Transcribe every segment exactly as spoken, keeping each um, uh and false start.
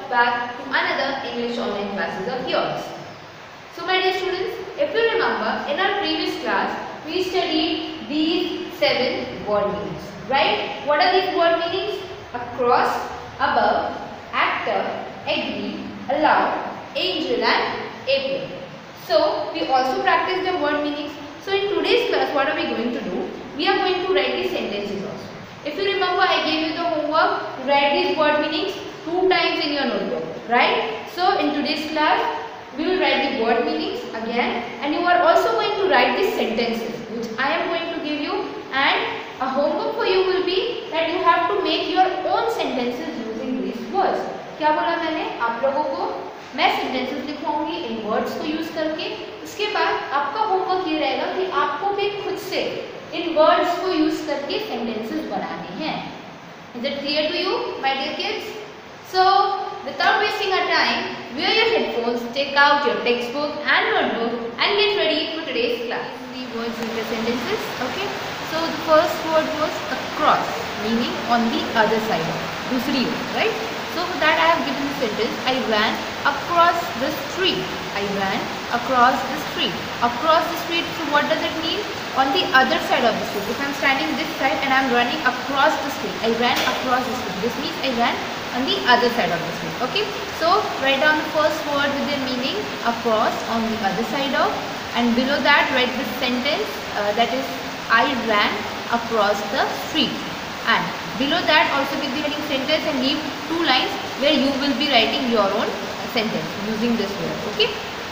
back to another English online classes of yours. So my dear students, if you remember, in our previous class we studied these seven word meanings, right? What are these word meanings? Across, above, actor, agree, allow, angel and April. So we also practiced the word meanings. So in today's class, what are we going to do? We are going to write these sentences also. If you remember, I gave you the homework to write these word meanings two times in your notebook, right? So in today's class, we will write the word meanings again, and you are also going to write these sentences which I am going to give you, and a homework for you will be that you have to make your own sentences using these words. क्या बोला मैंने आप लोगों को? मैं sentences लिखवाऊंगी इन words को यूज करके. उसके बाद आपका होमवर्क ये रहेगा कि आपको भी खुद से इन वर्ड्स को यूज करके सेंटेंसेस बनाने हैं. Is it clear to you, my dear kids? So, without wasting our time, wear your headphones, take out your textbook and notebook, and get ready for today's class. The words in the sentences. Okay. So the first word was across, meaning on the other side, दूसरी ओर, right? So for that I have given the sentence, I ran across the street. I ran across the street. Across the street, so what does it mean? On the other side of the street. If I am standing this side and I am running across the street, I ran across the street. This means I ran on the other side of the street. Okay. So write down the first word with the meaning across, on the other side of, and below that write the sentence uh, that is I ran across the street. And below that also give the heading sentence and leave two lines where you will be writing your own sentence using this word. Okay.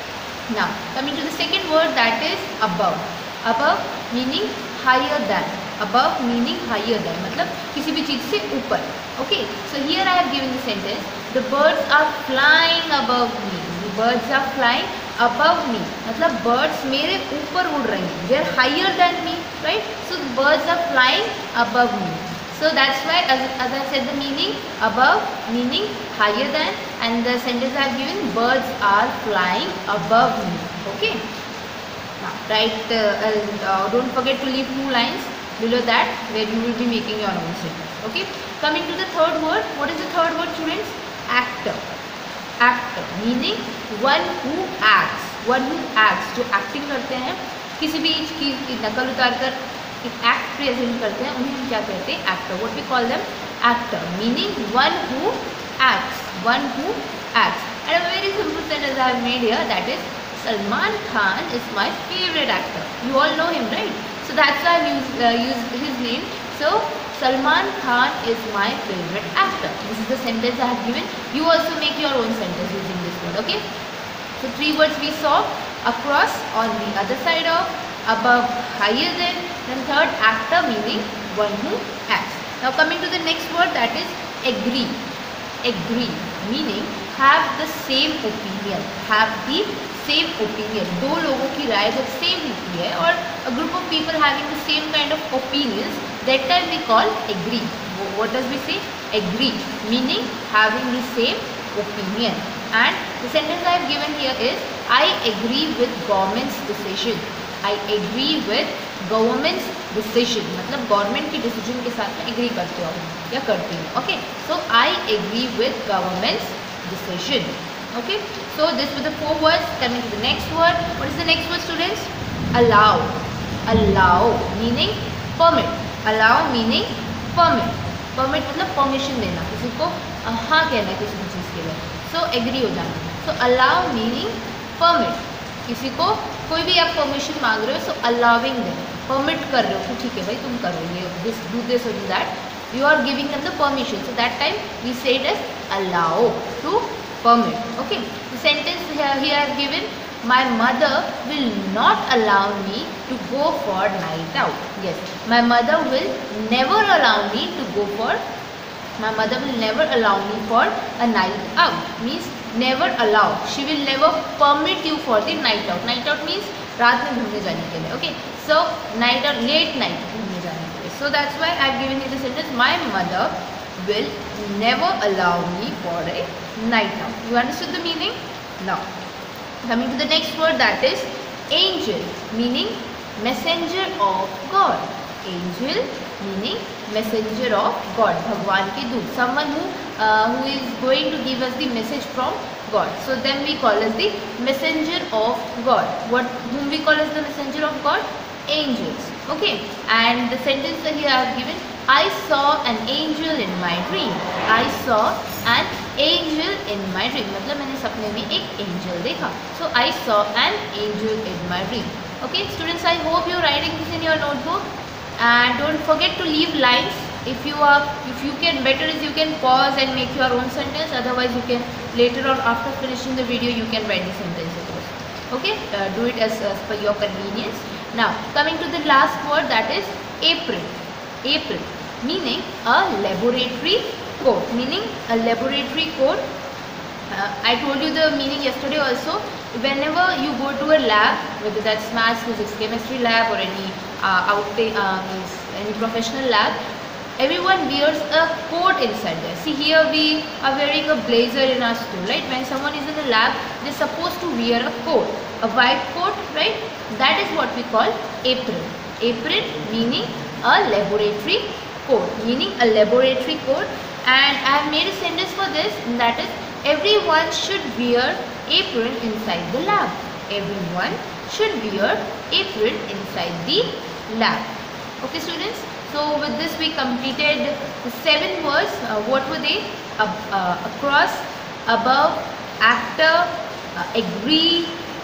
Now coming to the second word, that is above. Above meaning higher than. Above meaning higher than, मतलब किसी भी चीज से ऊपर. Okay. So here I have given the sentence, the birds are flying above me. The birds are flying above me. मतलब birds मेरे ऊपर उड़ रही हैं. They are higher than me, right? So the birds are flying above me. So that's why, as, as I said, the meaning above meaning higher than, and the sentence I have given, birds are flying above me. Okay. Now write uh, uh, don't forget to leave two lines below that where you will be making your own sentence. Okay. Coming to the third word, what is the third word, students? Actor. Actor meaning one who acts. One who acts, जो acting करते हैं, किसी भी चीज की नकल उतार कर एक एक्ट प्रेजेंट करते हैं, उन्हें हम क्या कहते हैं? Actor. What we call them? Actor meaning one who acts. One who acts. And a very simple sentence I have made here, that is Salman Khan is my favorite actor. You all know him, right? So that's why I used, uh, used his name. So Salman Khan is my favorite actor. This is the sentence I have given. You also make your own sentence using this word. Okay. So three words we saw: across, on the other side of, above, higher than, then third actor meaning one who acts. Now coming to the next word, that is agree. Agree meaning have the same opinion. Have the same opinion. दो लोगों की राय जब same होती है, और a group of people having the same kind of opinions, that time we call agree. What does we say? Agree meaning having the same opinion. And the sentence I have given here is I agree with government's decision. I agree with government's decision. मतलब government की decision के साथ में agree करते हो या करती हूँ. Okay. So I agree with government's decision. Okay. So this were the four words. Coming to the next word. What is the next word, students? Allow. Allow meaning permit. Allow meaning permit. Permit मतलब permission देना, किसी को हाँ कहना है किसी भी चीज़ के लिए. So agree हो जाना. So allow meaning permit. किसी को कोई भी आप परमिशन मांग रहे हो, so allowing them. Permit कर रहे हो कि ठीक है भाई तुम करो ये, this do this or do that. You are giving them the permission. So that time we say it as allow, to permit. Okay. The sentence here, here I have given, my mother will not allow me to go for night out. Yes, my mother will never allow me to go for, my mother will never allow me for a night out. Means never allow. She will never permit you for the night out. Night out means रात में घूमने जाने के लिए. Okay. So night out, late night घूमने जाने के लिए. So that's why I have given you the sentence, my mother will never allow me for a night out. You understood the meaning? Now coming to the next word, that is angel meaning messenger of God. Angel meaning messenger of God, भगवान के दूत, someone who uh, who is going to give us the message from God. So then we call as the messenger of God. What whom we call as the messenger of God? Angels. Okay, and the sentence that here I have given, I saw an angel in my dream. I saw an angel in my dream, मतलब मैंने सपने में एक angel देखा. So I saw an angel in my dream. Okay students, I hope you are writing this in your notebook, and don't forget to leave lines. If you are, if you can, better is you can pause and make your own sentence. Otherwise you can later on after finishing the video you can write the sentences also. Okay, uh, do it as, as per your convenience. Now coming to the last word, that is April. April meaning a laboratory coat, meaning a laboratory coat. Uh, I told you the meaning yesterday also. Whenever you go to a lab, whether that's maths, physics, chemistry lab or any uh, out uh, means any professional lab, everyone wears a coat inside there. See, here we are wearing a blazer in our school, right? When someone is in the lab, they're supposed to wear a coat, a white coat, right? That is what we call apron. Apron meaning a laboratory coat, meaning a laboratory coat. And I have made a sentence for this, and that is, everyone should wear apron inside the lab. Everyone should wear apron inside the lab. Okay students, so with this we completed the seven words. Uh, what were they? Uh, uh, across, above, after, uh, agree,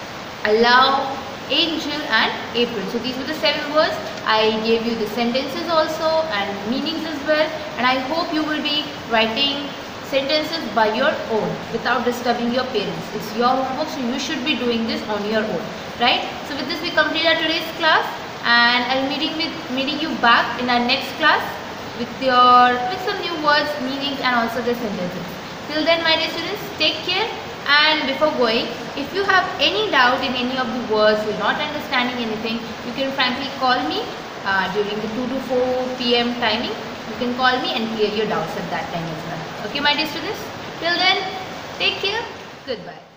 allow, angel and apron. So these were the seven words. I gave you the sentences also and meanings as well, and I hope you will be writing sentences by your own without disturbing your parents. It's your homework, so you should be doing this on your own, right? So with this we complete our today's class, and I'll meeting with meeting you back in our next class with your with some new words, meanings and also the sentences. Till then, my dear students, take care. And before going, if you have any doubt in any of the words, you're not understanding anything, you can frankly call me uh, during the two to four P M timing. You can call me and clear your doubts at that time as well. Okay, my dear students, till then, take care. Goodbye.